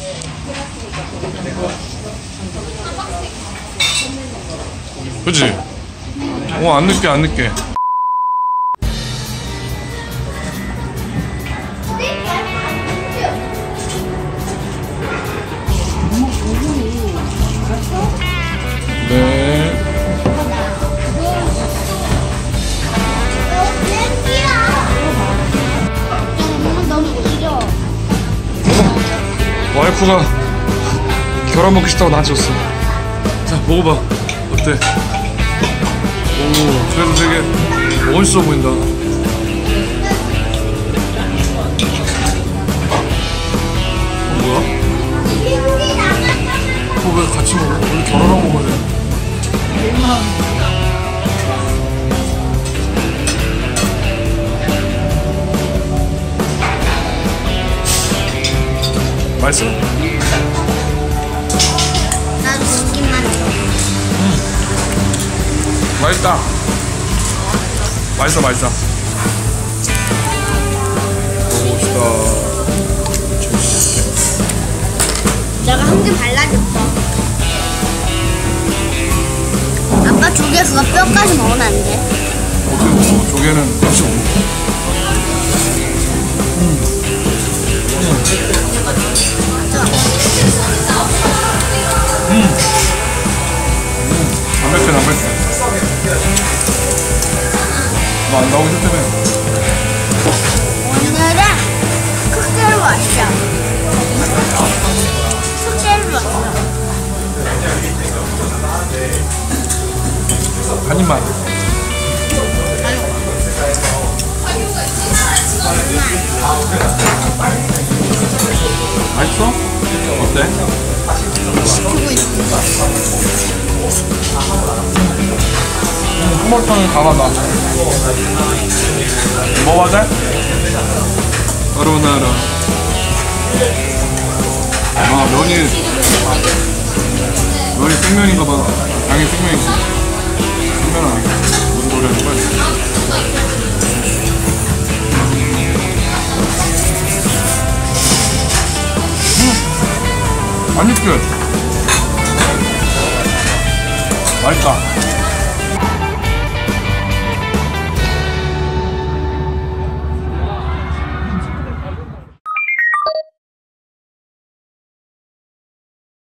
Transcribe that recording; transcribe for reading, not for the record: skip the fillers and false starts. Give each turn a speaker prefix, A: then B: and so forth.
A: 그치? 안 늦게 안 늦게. 네. 와이프가 계란 먹기 싫다고 나한테 줬어. 자, 먹어봐. 어때? 오, 그래도 되게 멋있어 보인다. 뭐야? 그거 왜 같이 먹어? 원래 결혼하고 먹어야 돼. 맛있어?
B: 나도 고기만 줘.
A: 맛있다. 맛있어. 먹어봅시다.
B: 내가 한 개 발라줬어. 아빠 조개 그거 뼈까지 먹으면 안 돼.
A: 어떻게 먹어? 조개는 같이 먹어. 담백해. 너 안 나오기 싫다며.
B: 오늘은 숙제로 왔어.
A: 한 입만. 맛있어? 어때?
B: 시키고 있는 거.
A: 홍보탕을 강하다. 먹어봐도 돼? 까르보나라. 면이 생면인가봐. 당연히 생면이지. 생면 아니야. 무슨 소리 하는 거야? 안 익게. 맛있다.